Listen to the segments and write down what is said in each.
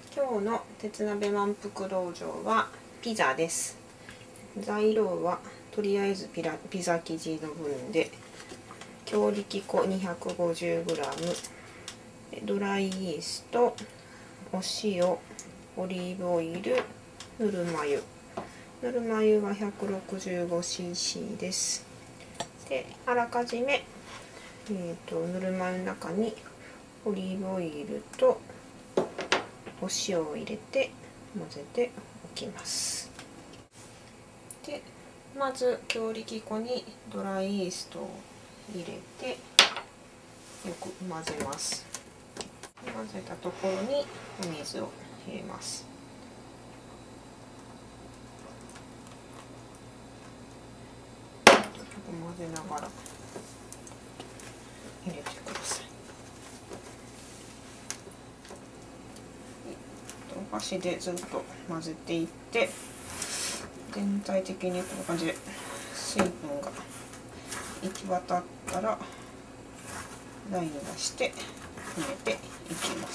今日の鉄鍋満腹道場はピザです。材料はとりあえずピザ生地の分で強力粉 250g、 ドライイースト、お塩、オリーブオイル、ぬるま湯。ぬるま湯は 165cc です。で、あらかじめ、ぬるま湯の中にオリーブオイルとお塩を入れて混ぜておきます。で、まず強力粉にドライイーストを入れてよく混ぜます。混ぜたところにお水を入れます。混ぜながら入れてください。お箸でずっと混ぜていって全体的にこんな感じで水分が行き渡ったら台に出して入れていきます。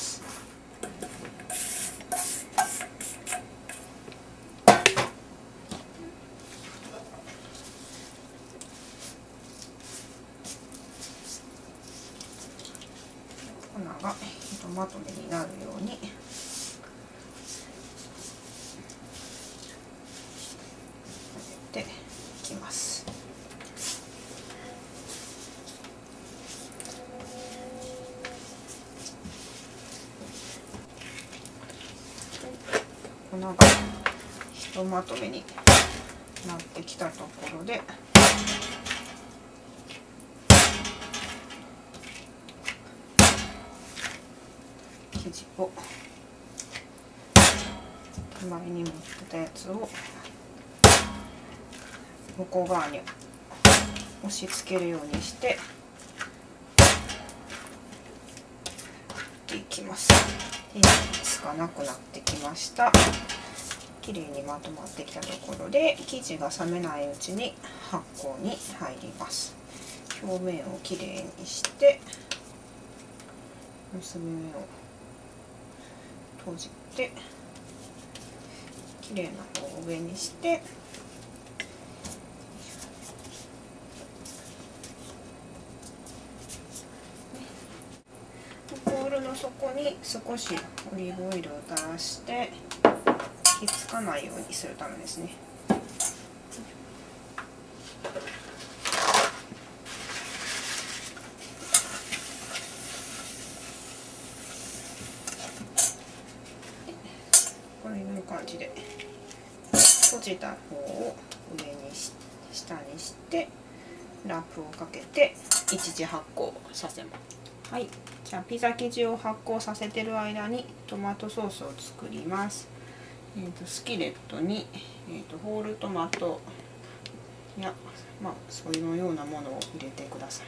粉がひとまとめになるように混ぜていきます。粉がひとまとめになってきたところで生地を前に持ってたやつを向こう側に押し付けるようにしてやっていきます。つかなくなってきました。きれいにまとまってきたところで生地が冷めないうちに発酵に入ります。表面をきれいにして結び目を閉じてきれいな方を上にしてボウルの底に少しオリーブオイルを垂らしてひっつかないようにするためですね。こういう感じで閉じた方を上に下にしてラップをかけて一時発酵させます。はい、じゃあピザ生地を発酵させてる間にトマトソースを作ります。スキレットに、ホールトマトや、それのようなものを入れてください。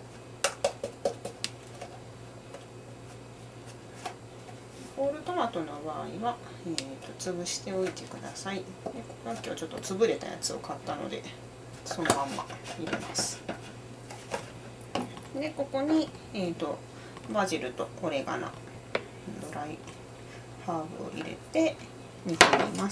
ホールトマトの場合は、潰しておいてください。で、今日ちょっと潰れたやつを買ったのでそのまんま入れます。で、ここに、バジルとオレガノ、ドライハーブを入れて煮込みます。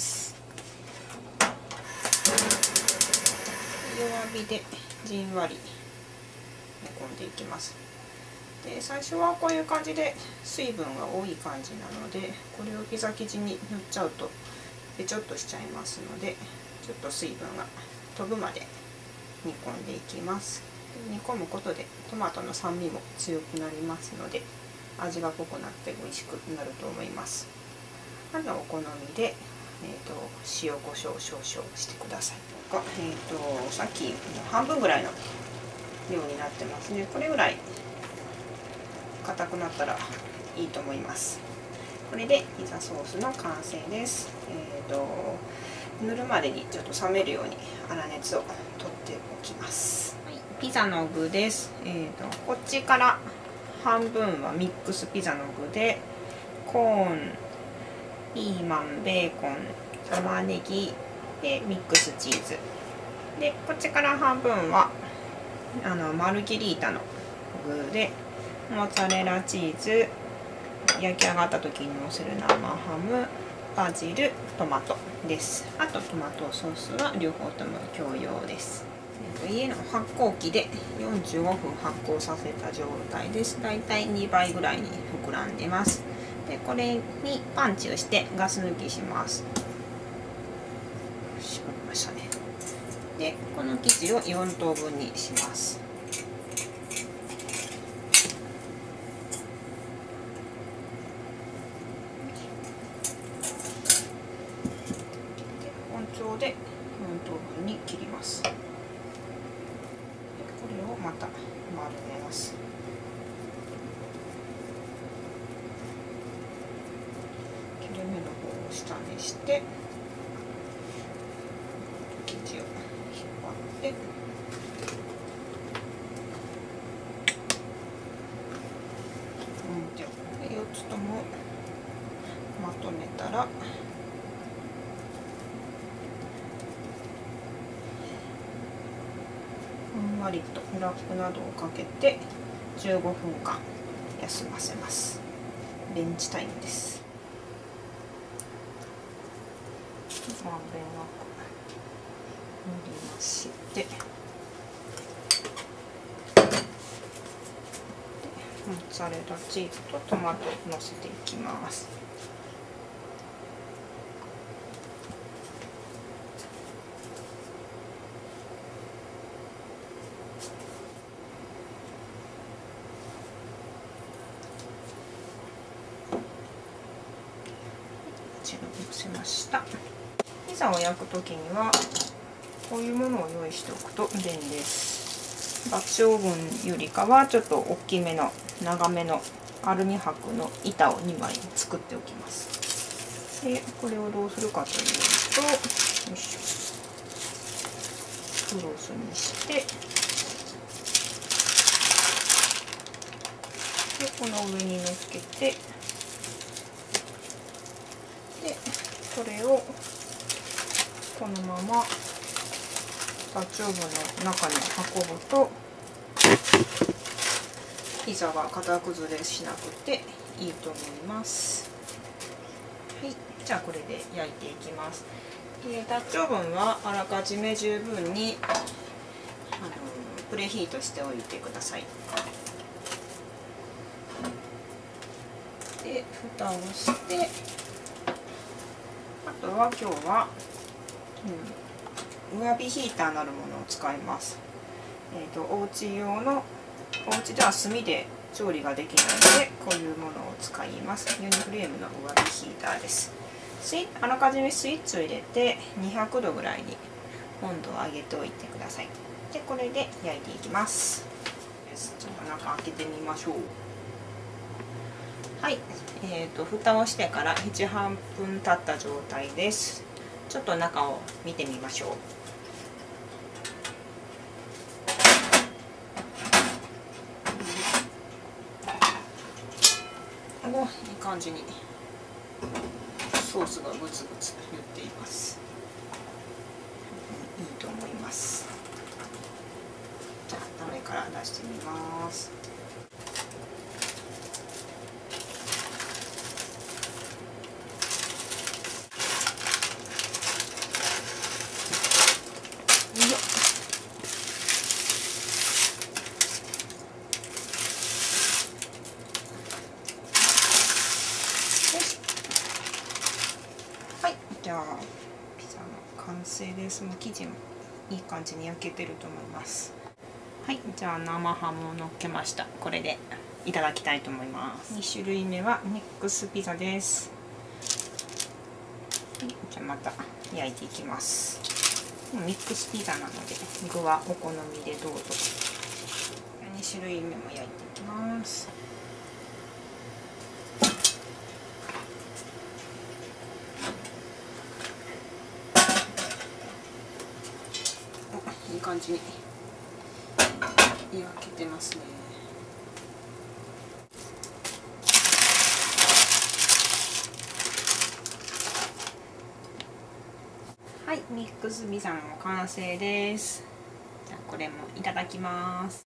弱火でじんわり煮込んでいきます。で、最初はこういう感じで水分が多い感じなので、これをピザ生地に塗っちゃうとべちょっとしちゃいますので、ちょっと水分が飛ぶまで煮込んでいきます。煮込むことでトマトの酸味も強くなりますので味が濃くなって美味しくなると思います。お好みで、塩コショウ少々してください。さっき半分ぐらいの量になってますね。これぐらい硬くなったらいいと思います。これでピザソースの完成です。塗るまでにちょっと冷めるように粗熱を取っておきます。はい、ピザの具です。こっちから半分はミックスピザの具でコーン、ピーマン、ベーコン、玉ねぎでミックスチーズで、こっちから半分はマルゲリータの具でモッツァレラチーズ、 焼き上がった時にのせる生ハム、バジル、トマトです。あとトマトソースは両方とも共用です。家の発酵機で45分発酵させた状態です。だいたい2倍ぐらいに膨らんでます。でこれにパンチをしてガス抜きします。絞りましたね。でこの生地を4等分にします。包丁で4等分に切ります。これをまた丸めます。切れ目の方を下にして生地を引っ張って4つともまとめたらふんわりとラップなどをかけて15分間休ませます。レンジタイムです。まんべんなく塗りましてモッツァレラチーズとトマトをのせていきます。こちらをのせました。ピザを焼くときにはこういうものを用意しておくと便利です。バッチオーブンよりかはちょっと大きめの長めのアルミ箔の板を2枚作っておきます。でこれをどうするかというと、よいしょ、クロスにしてでこの上に乗っけて、でこれをこのままバッチオーブンの中に運ぶとピザが型崩れしなくていいと思います。はい、じゃあこれで焼いていきます。ダッチオーブンはあらかじめ十分にプレヒートしておいてください。で蓋をして、あとは今日は、上火ヒーターなるものを使います。お家用のお家では炭で調理ができないのでこういうものを使います。ユニフレームの上火ヒーターです。あらかじめスイッチを入れて200度ぐらいに温度を上げておいてください。でこれで焼いていきます。ちょっと中開けてみましょう。はい、蓋をしてから7、8分経った状態です。ちょっと中を見てみましょう。いい感じにソースがグツグツ言っています。いいと思います。じゃあ鍋から出してみます。じゃあピザの完成です。もう生地もいい感じに焼けてると思います。はい、じゃあ生ハムをのっけました。これでいただきたいと思います。2種類目はミックスピザです。はい、じゃあまた焼いていきます。ミックスピザなので具はお好みでどうぞ。2種類目も焼いていきます。いい感じに焼けてますね。はい、ミックスピザの完成です。じゃあこれもいただきます。